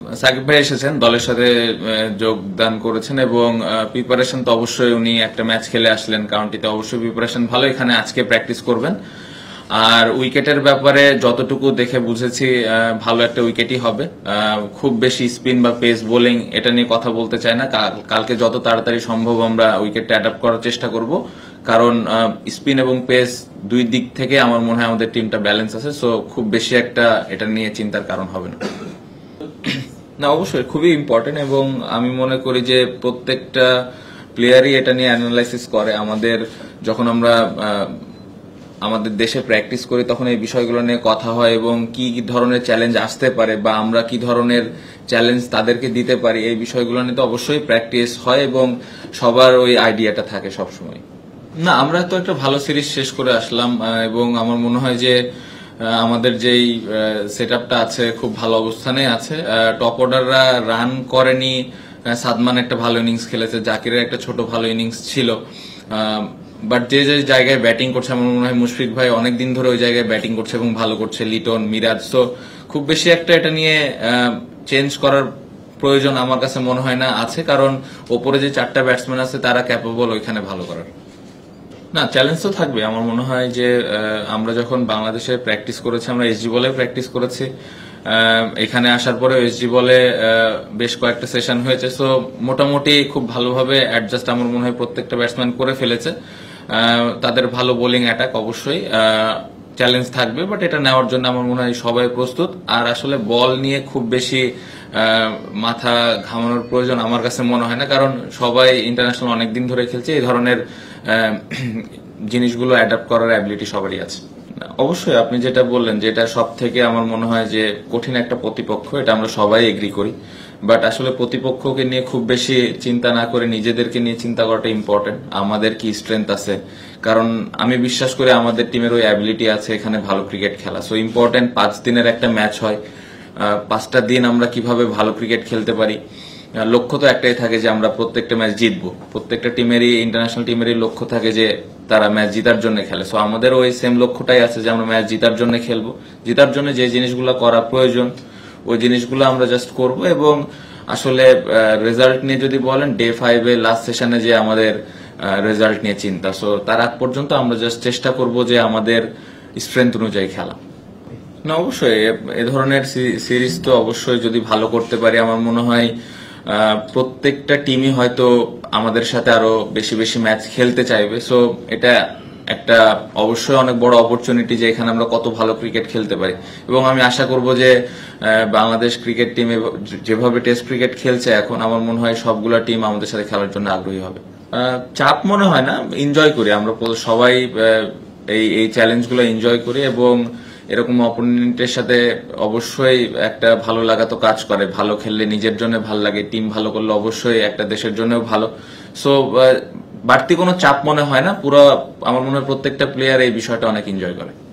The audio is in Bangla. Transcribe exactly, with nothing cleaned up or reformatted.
সাকিব ভাই এসেছেন, দলের সাথে যোগদান করেছেন এবং প্রিপারেশন তো অবশ্যই উনি একটা ম্যাচ খেলে আসলেন কাউন্টিতে, অবশ্যই প্রিপারেশন ভালো। এখানে আজকে প্র্যাকটিস করবেন। আর উইকেটের ব্যাপারে যতটুকু দেখে বুঝেছি ভালো একটা উইকেটই হবে। খুব বেশি স্পিন বা পেস বোলিং এটা নিয়ে কথা বলতে চাই না। কালকে যত তাড়াতাড়ি সম্ভব আমরা উইকেটটা অ্যাডাপ্ট করার চেষ্টা করব, কারণ স্পিন এবং পেস দুই দিক থেকে আমার মনে হয় আমাদের টিমটা ব্যালেন্স আছে। সো খুব বেশি একটা এটা নিয়ে চিন্তার কারণ হবে না। না, অবশ্যই খুবই ইম্পর্টেন্ট এবং আমি মনে করি যে প্রত্যেকটা প্লেয়ারই এটা নিয়ে অ্যানালাইসিস করে। আমাদের যখন আমরা আমাদের দেশে প্র্যাকটিস করি তখন এই বিষয়গুলো নিয়ে কথা হয় এবং কি ধরনের চ্যালেঞ্জ আসতে পারে বা আমরা কি ধরনের চ্যালেঞ্জ তাদেরকে দিতে পারি, এই বিষয়গুলো নিয়ে তো অবশ্যই প্র্যাকটিস হয় এবং সবার ওই আইডিয়াটা থাকে সবসময়। না, আমরা তো একটা ভালো সিরিজ শেষ করে আসলাম এবং আমার মনে হয় যে আমাদের যেই সেট আপটা আছে খুব ভালো অবস্থানে আছে। টপ অর্ডাররা রান করেনি, সাদমান একটা ভালো ইনিংস খেলেছে, জাকিরের একটা ছোট ভালো ইনিংস ছিল, বাট যে যে জায়গায় ব্যাটিং করছে আমার মনে হয় মুশফিক ভাই অনেকদিন ধরে ওই জায়গায় ব্যাটিং করছে এবং ভালো করছে, লিটন, মিরাজ। তো খুব বেশি একটা এটা নিয়ে চেঞ্জ করার প্রয়োজন আমার কাছে মনে হয় না আছে, কারণ ওপরে যে চারটা ব্যাটসম্যান আছে তারা ক্যাপেবল ওইখানে ভালো করার। না, চ্যালেঞ্জ তো থাকবে। আমার মনে হয় যে আমরা যখন বাংলাদেশে প্র্যাকটিস করেছি আমরা এসজি বলে প্র্যাকটিস করেছি, এখানে আসার পরে এসজি বলে বেশ কয়েকটা সেশন হয়েছে। সো মোটামুটি খুব ভালোভাবে অ্যাডজাস্ট আমার মনে হয় প্রত্যেকটা ব্যাটসম্যান করে ফেলেছে। তাদের ভালো বোলিং অ্যাটাক, অবশ্যই চ্যালেঞ্জ থাকবে, বাট এটা নেওয়ার জন্য আমার মনে হয় সবাই প্রস্তুত। আর আসলে বল নিয়ে খুব বেশি মাথা ঘামানোর প্রয়োজন আমার কাছে মনে হয় না, কারণ সবাই ইন্টারন্যাশনাল অনেকদিন ধরে খেলছে, এই ধরনের জিনিসগুলো অ্যাডাপ্ট করার অ্যাবিলিটি সবারই আছে। অবশ্যই আপনি যেটা বললেন যে এটা সব থেকে আমার মনে হয় যে কঠিন একটা প্রতিপক্ষ, এটা আমরা সবাই এগ্রি করি, বাট আসলে প্রতিপক্ষকে নিয়ে খুব বেশি চিন্তা না করে নিজেদেরকে নিয়ে চিন্তা করাটা ইম্পর্টেন্ট। আমাদের কি স্ট্রেংথ আছে, কারণ আমি বিশ্বাস করি আমাদের টিমের ওই অ্যাবিলিটি আছে এখানে ভালো ক্রিকেট খেলা। সো ইম্পর্টেন্ট, পাঁচ দিনের একটা ম্যাচ হয়, পাঁচটা দিন আমরা কিভাবে ভালো ক্রিকেট খেলতে পারি। লক্ষ্য তো একটাই থাকে যে আমরা প্রত্যেকটা ম্যাচ জিতবো, প্রত্যেকটা টিমেরই ইন্টারন্যাশনাল টিমেরই লক্ষ্য থাকে যে তারা ম্যাচ জিতার জন্য খেলে। সো আমাদের ওই সেম লক্ষ্যটাই আছে যে আমরা ম্যাচ জিতার জন্য খেলবো, জিতার জন্য যে জিনিসগুলো করা প্রয়োজন ওই জিনিসগুলো আমরা জাস্ট করব। এবং আসলে রেজাল্ট নিয়ে যদি বলেন, ডে ফাইভে লাস্ট সেশনে যে আমাদের রেজাল্ট নিয়ে চিন্তা, সো তার আগ পর্যন্ত আমরা জাস্ট চেষ্টা করব যে আমাদের স্ট্রেংথ অনুযায়ী খেলা। না, অবশ্যই এ ধরনের সিরিজ তো অবশ্যই যদি ভালো করতে পারি আমার মনে হয় প্রত্যেকটা টিমই হয়তো আমাদের সাথে আরো বেশি বেশি ম্যাচ খেলতে চাইবে। সো এটা একটা অবশ্যই অনেক বড় অপরচুনিটি যে এখানে আমরা কত ভালো ক্রিকেট খেলতে পারি এবং আমি আশা করব যে বাংলাদেশ ক্রিকেট টিম যেভাবে টেস্ট ক্রিকেট খেলছে এখন আমার মনে হয় সবগুলা টিম আমাদের সাথে খেলার জন্য আগ্রহী হবে। চাপ মনে হয় না, এনজয় করি আমরা সবাই, এই এই চ্যালেঞ্জগুলো এনজয় করি এবং এরকম অপোনেন্টের সাথে অবশ্যই একটা ভালো লাগা তো কাজ করে। ভালো খেললে নিজের জন্য ভালো লাগে, টিম ভালো করলে অবশ্যই একটা দেশের জন্যও ভালো। সো বাড়তি কোনো চাপ মনে হয় না, পুরো আমার মনে হয় প্রত্যেকটা প্লেয়ার এই বিষয়টা অনেক এনজয় করে।